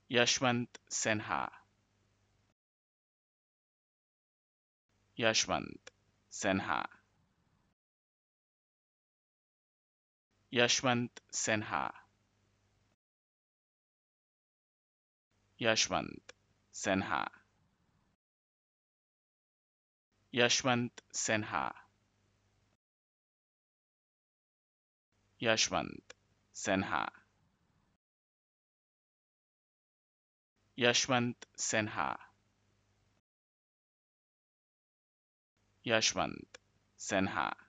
Yashwant Sinha. Yashwant Sinha. Yashwant Sinha. Yashwant Sinha. Yashwant Sinha. Yashwant Sinha. Yashwant Sinha. Yashwant Sinha.